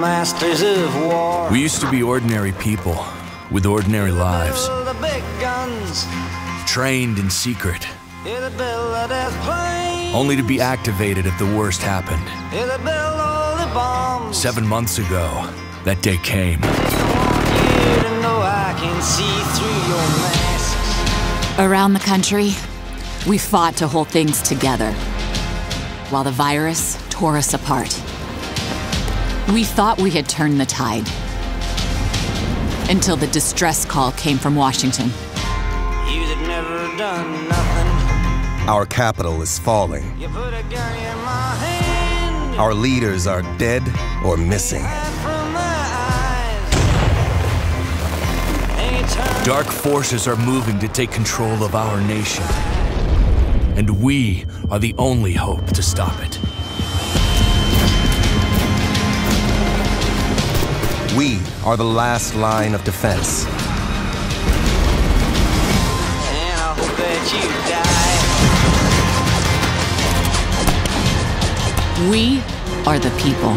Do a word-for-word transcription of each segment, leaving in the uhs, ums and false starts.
masters of war. We used to be ordinary people with ordinary lives, The big guns, trained in secret, yeah, they build the death planes, only to be activated if the worst happened. yeah, they build all the bombs. Seven months ago, that day came. I want you to know I can see through your masks. Around the country, we fought to hold things together, while the virus tore us apart. We thought we had turned the tide, until the distress call came from Washington. You that never done nothing, Our capital is falling. you put a gun in my hand. Our leaders are dead or missing. Hide from my eyes. And you turn Dark forces are moving to take control of our nation. And we are the only hope to stop it. We are the last line of defense. and I hope that you die. We are the people.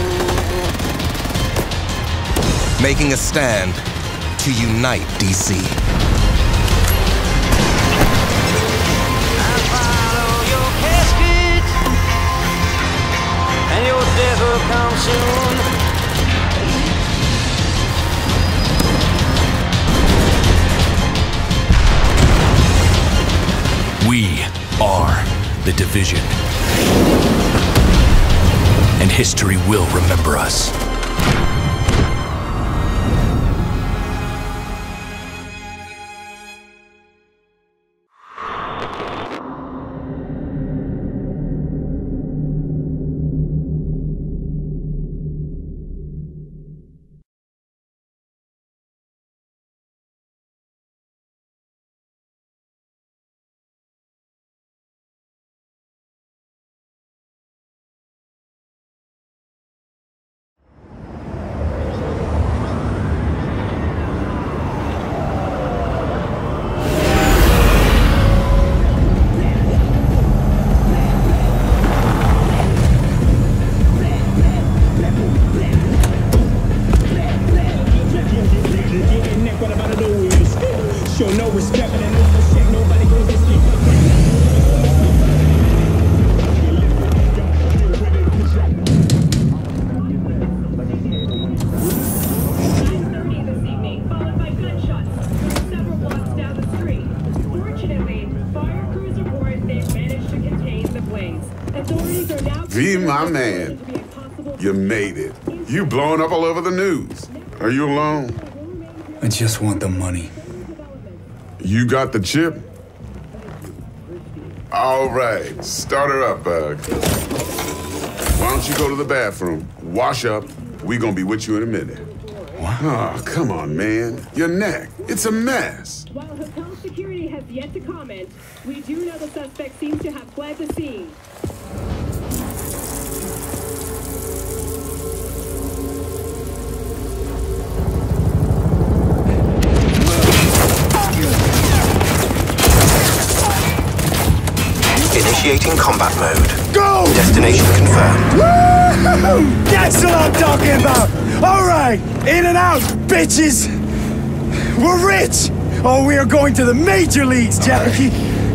Making a stand to unite D C. Follow your casket, and your death will come soon. We are the Division. And history will remember us. Show no respect, and no shit, nobody goes to sleep. nine thirty this evening, followed by gunshots several blocks down the street. Fortunately, fire crews report they've managed to contain the blaze. Authorities are now... V, my man, you made it. You blowing up all over the news. Are you alone? I just want the money. You got the chip? All right, start her up, Bug. Why don't you go to the bathroom, wash up, we gonna be with you in a minute. What? Oh, come on, man. Your neck, it's a mess. While hotel security has yet to comment, we do know the suspect seems to have fled the scene. Initiating combat mode. Go! Destination confirmed. Woo! That's what I'm talking about! Alright! In and out, bitches! We're rich! Oh, we are going to the major leagues, Jackie!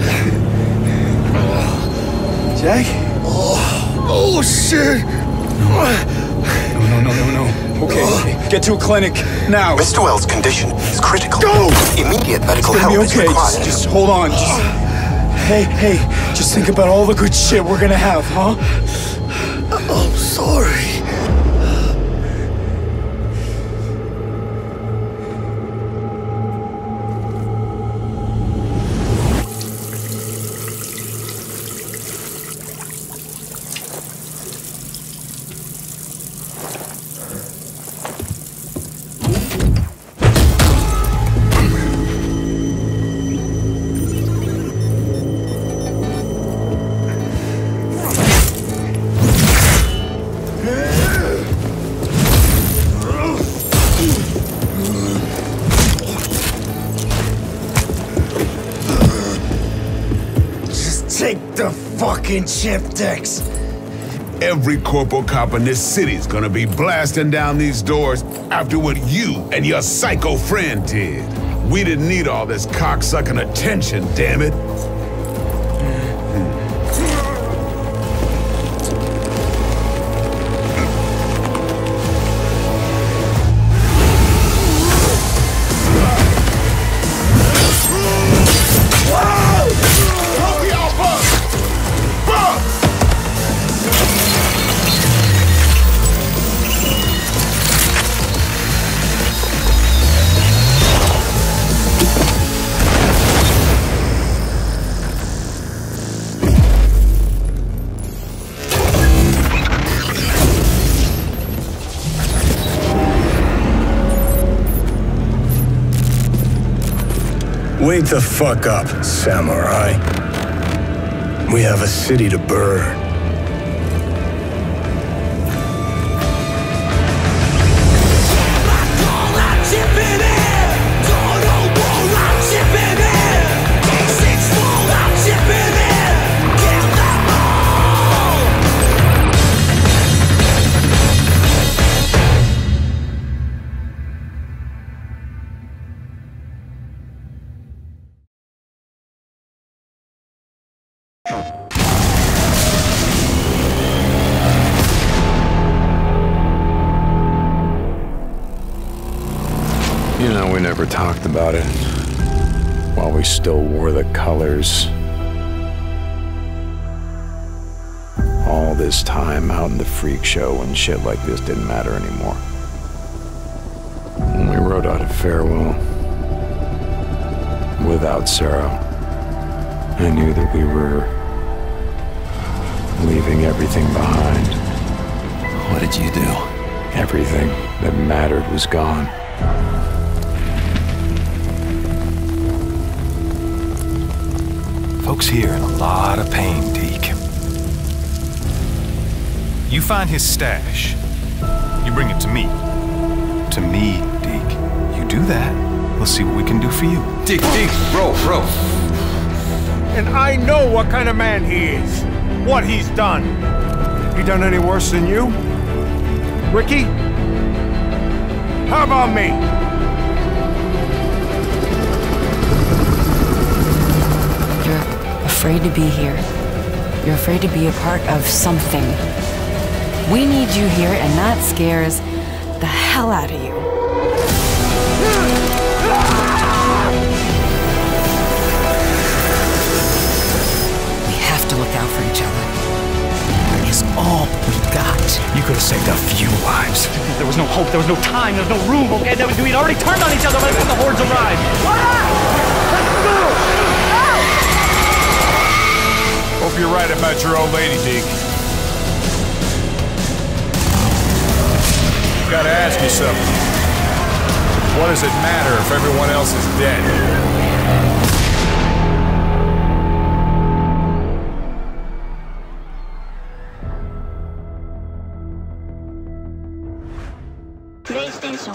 Jack? Oh, oh shit! No, no, no, no, no. Okay, okay. Get to a clinic, now! Mister Wells' condition is critical. Go! Immediate medical It's gonna help be okay. is required. Just, just hold on. Just... Hey, hey, just think about all the good shit we're gonna have, huh? I'm sorry. Take the fucking chip, Dex. Every corporal cop in this city's gonna be blasting down these doors after what you and your psycho friend did. We didn't need all this cocksucking attention, damn it. Wake the fuck up, samurai. We have a city to burn. You know, we never talked about it while we still wore the colors. All this time out in the freak show when shit like this didn't matter anymore. When we wrote out a farewell without Sarah, I knew that we were leaving everything behind. What did you do? Everything that mattered was gone. Folks here in a lot of pain, Deke. You find his stash. You bring it to me. To me, Deke. You do that, we'll see what we can do for you. Deke, Deke, bro, bro. And I know what kind of man he is. What he's done. He done any worse than you? Ricky? How about me? You're afraid to be here. You're afraid to be a part of something. We need you here, and that scares the hell out of you. We have to look out for each other. Is all we got. You could have saved a few lives. There was no hope, there was no time, there was no room, okay? There was, we'd already turned on each other by the time the hordes arrived. Let's move! Hope you're right about your old lady, Deke. Gotta ask you something. What does it matter if everyone else is dead? PlayStation.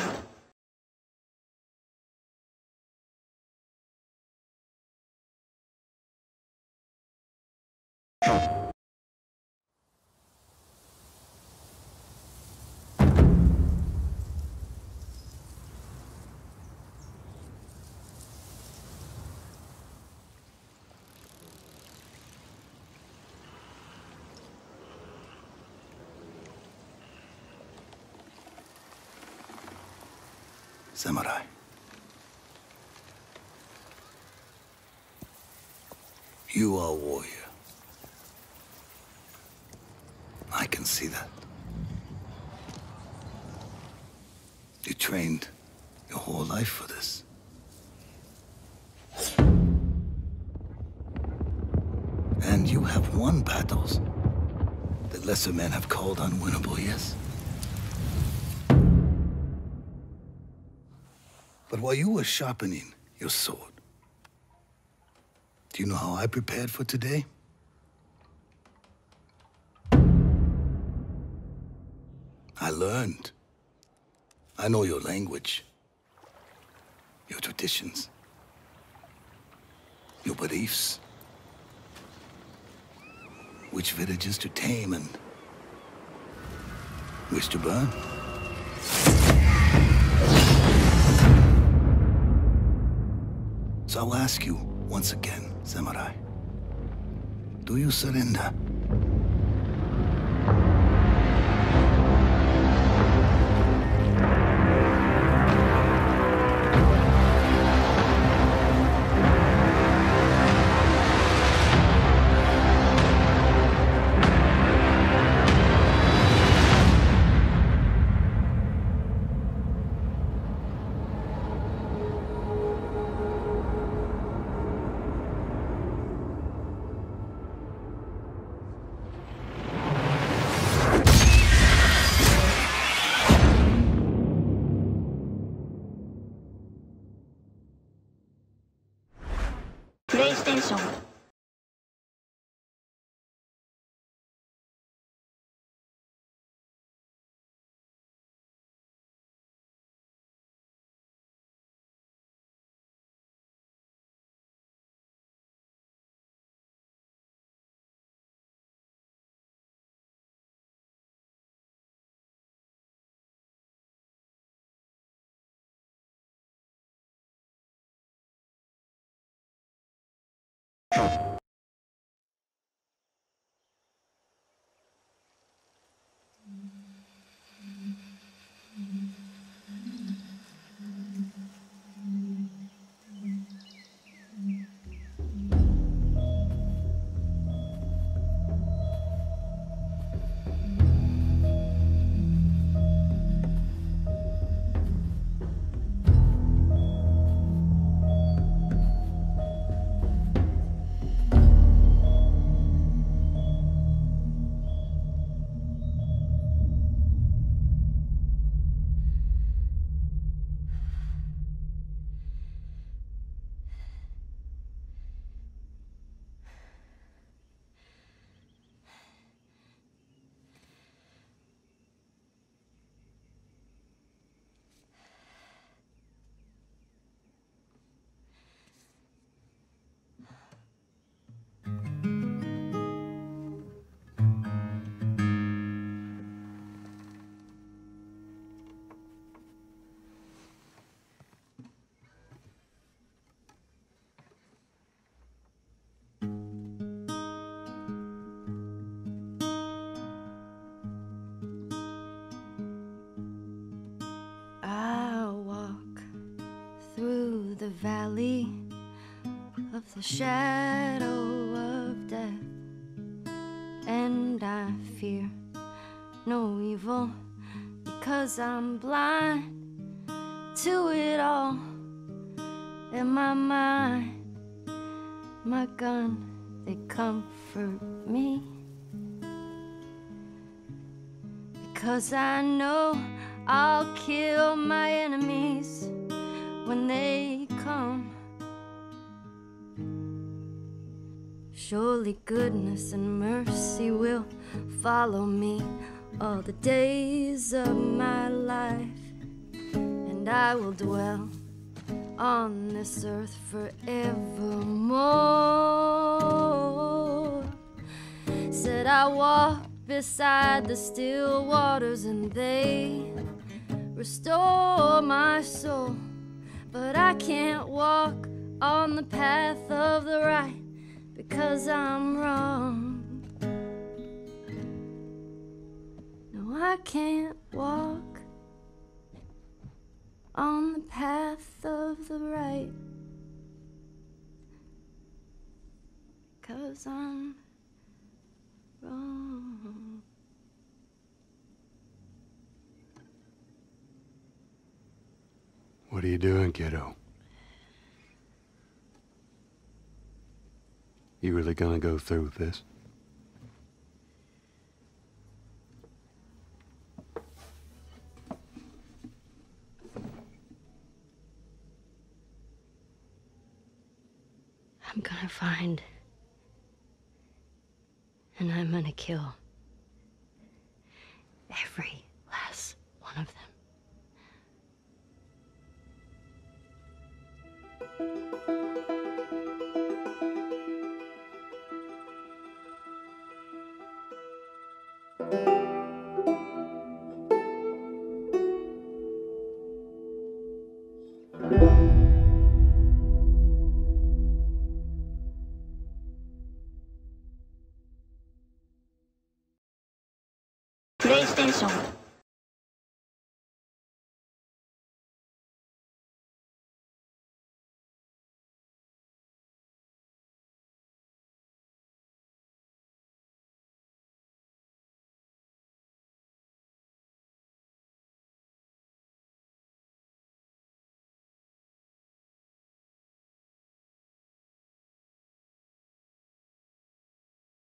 Samurai. You are a warrior. I can see that. You trained your whole life for this. And you have won battles that lesser men have called unwinnable, yes? But while you were sharpening your sword, do you know how I prepared for today? I learned. I know your language, your traditions, your beliefs, which villages to tame and Mister Byrne? So I'll ask you once again, Samurai. Do you surrender? PlayStation. The valley of the shadow of death, and I fear no evil because I'm blind to it all. In my mind, my gun, they comfort me, because I know I'll kill my enemies when they come. Surely goodness and mercy will follow me all the days of my life, and I will dwell on this earth forevermore. Said I walk beside the still waters and they restore my soul. But I can't walk on the path of the right because I'm wrong. No, I can't walk on the path of the right because I'm wrong. What are you doing, kiddo? You really gonna go through with this? I'm gonna find, and I'm gonna kill every last one of them.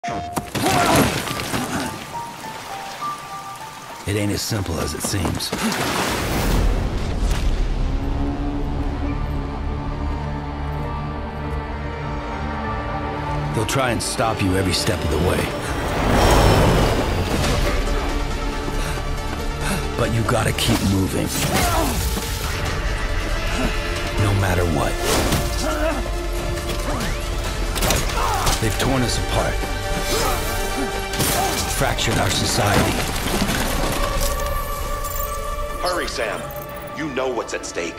It ain't as simple as it seems. They'll try and stop you every step of the way. But you gotta keep moving. No matter what. They've torn us apart. Fractured our society. Hurry, Sam. You know what's at stake.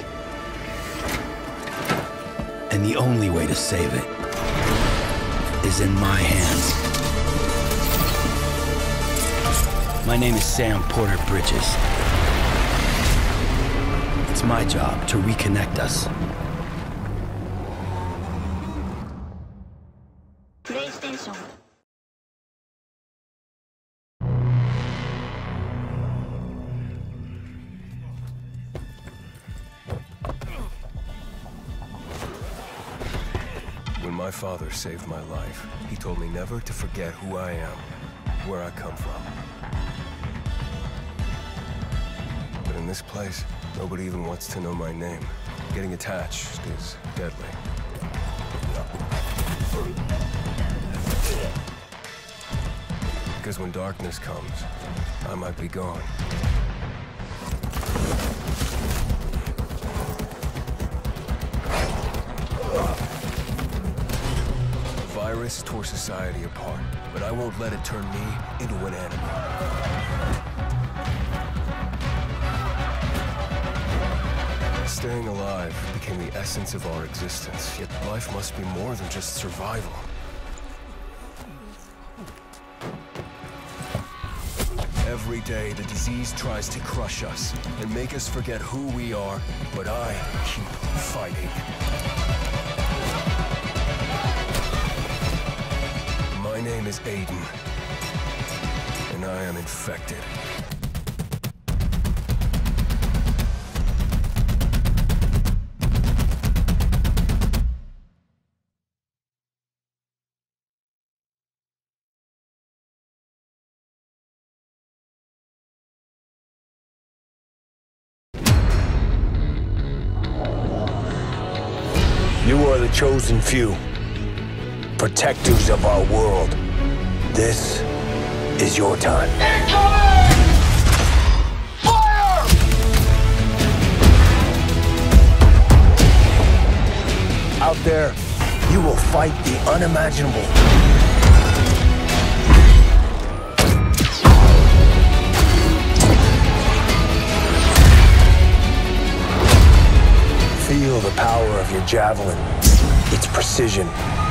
And the only way to save it is in my hands. My name is Sam Porter Bridges. It's my job to reconnect us. PlayStation. When my father saved my life, he told me never to forget who I am, where I come from. But in this place, nobody even wants to know my name. Getting attached is deadly. Because when darkness comes, I might be gone. The virus tore society apart, but I won't let it turn me into an enemy. Staying alive became the essence of our existence, yet life must be more than just survival. Every day, the disease tries to crush us and make us forget who we are, but I keep fighting. My name is Aiden, and I am infected. You are the chosen few, protectors of our world. This is your time. Incoming! Fire! Out there, you will fight the unimaginable. Feel the power of your javelin, its precision.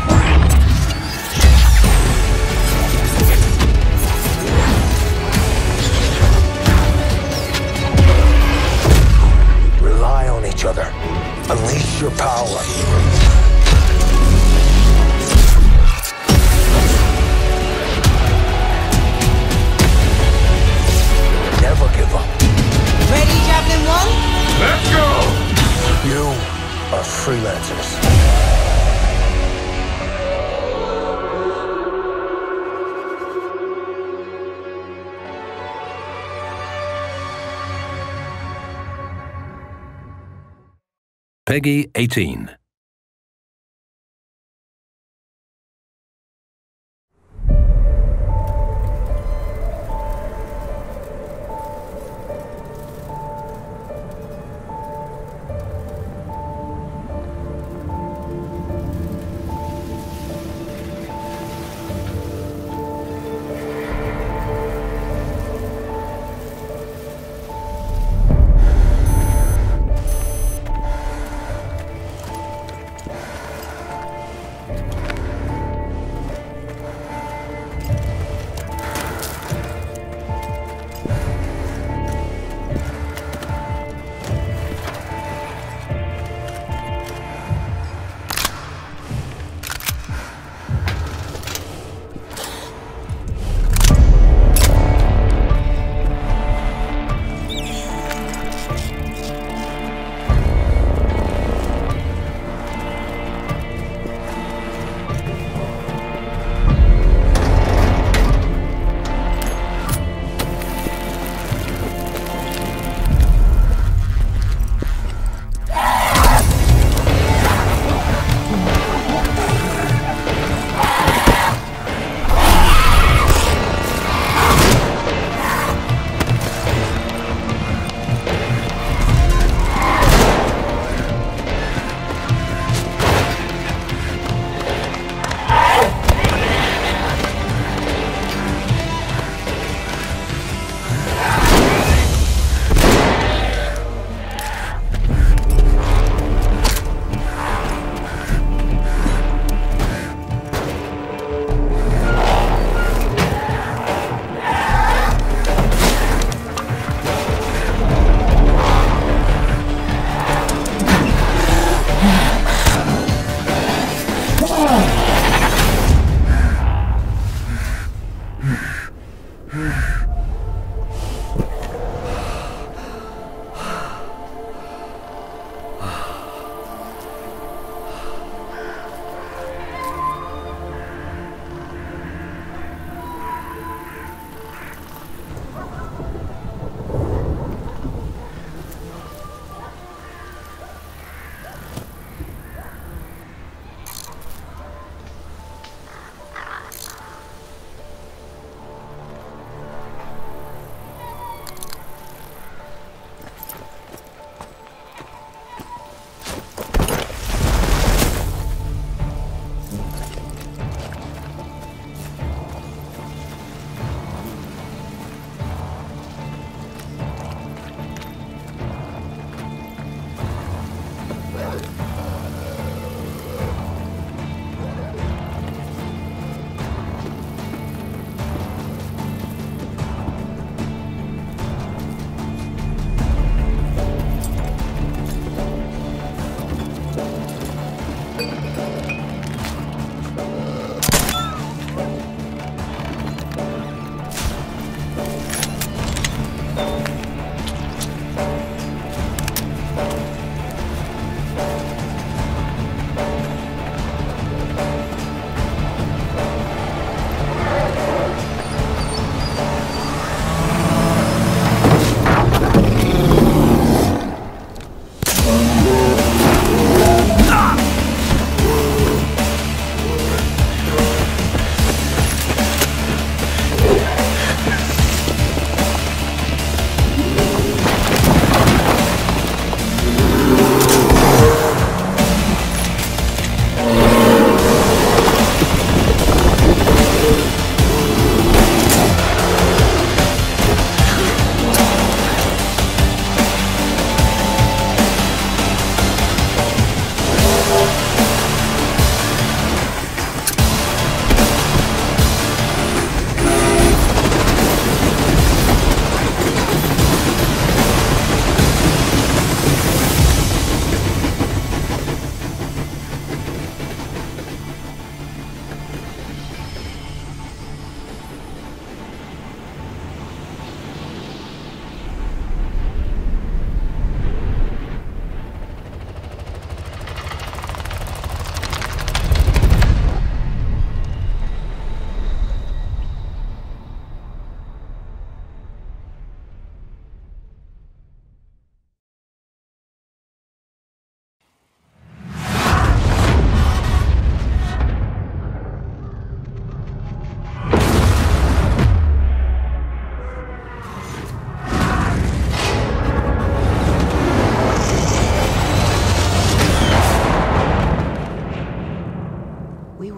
Rely on each other. Unleash your power. Never give up. Ready, Javelin One? Let's go! You are freelancers. Peggy eighteen.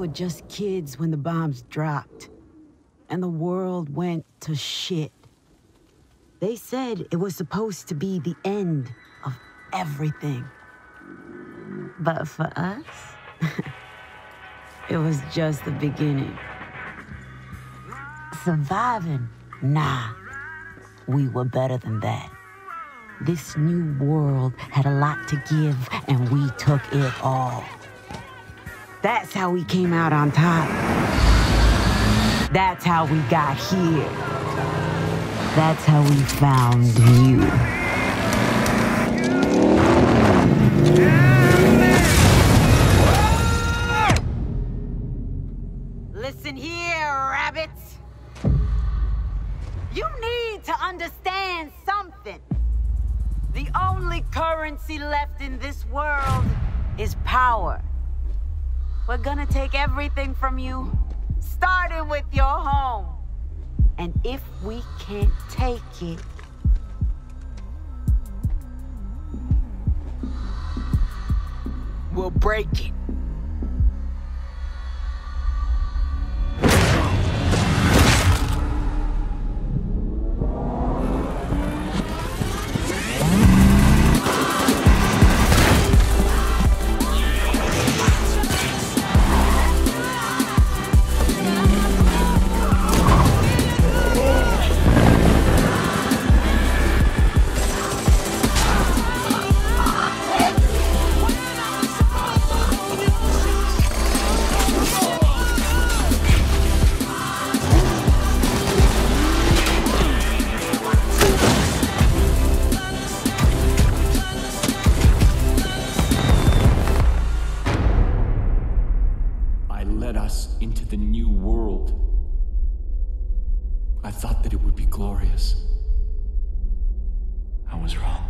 were just kids when the bombs dropped, and the world went to shit. They said it was supposed to be the end of everything. But for us, it was just the beginning. Surviving? Nah. We were better than that. This new world had a lot to give, and we took it all. That's how we came out on top. That's how we got here. That's how we found you. Listen here, rabbits. You need to understand something. The only currency left in this world is power. We're gonna take everything from you, starting with your home. And if we can't take it, we'll break it. Into the new world. I thought that it would be glorious. I was wrong.